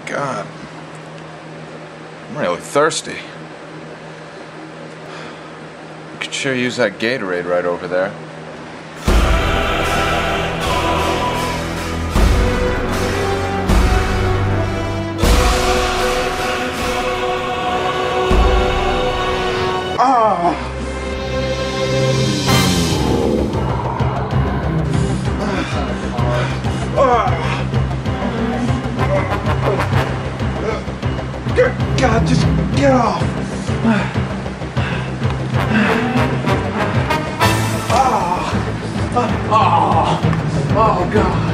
God. I'm really thirsty. You could sure use that Gatorade right over there. God, just get off. Oh, God.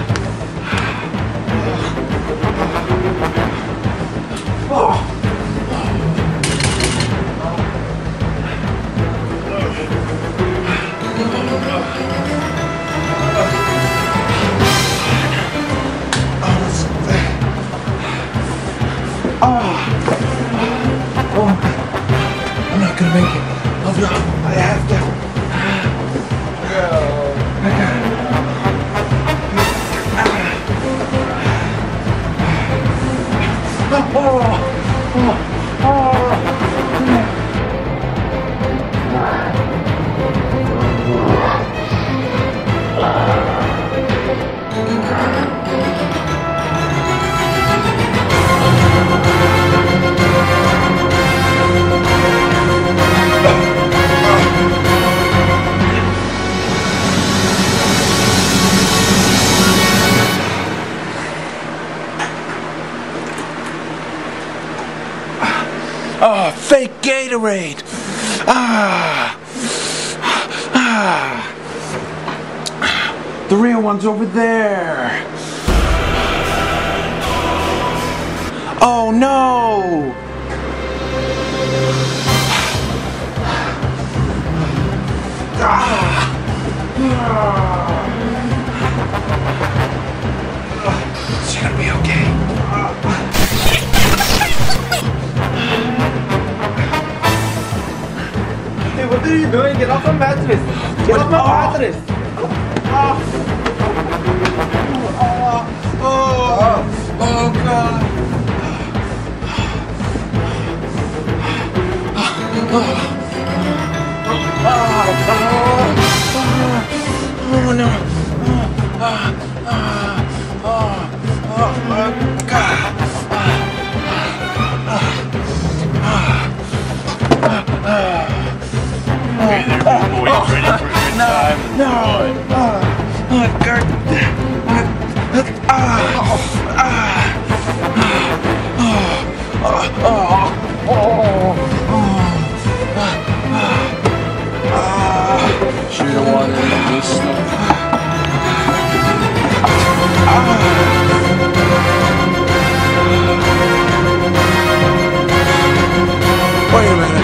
I'm not gonna make it. Oh no, I have to. Oh, fake Gatorade! The real one's over there! Oh no! It's gonna be okay. What are you doing? Get off my mattress! Get off my mattress! Oh God! Oh no! Hey there, big boy. You ready for a good time? Should have wanted this stuff. Wait a minute.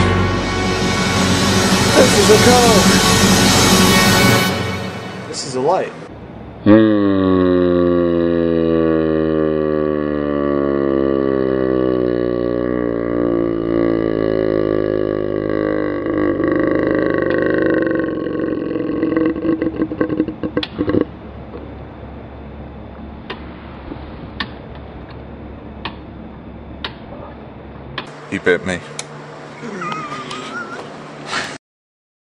This is a code. This is a light. He bit me.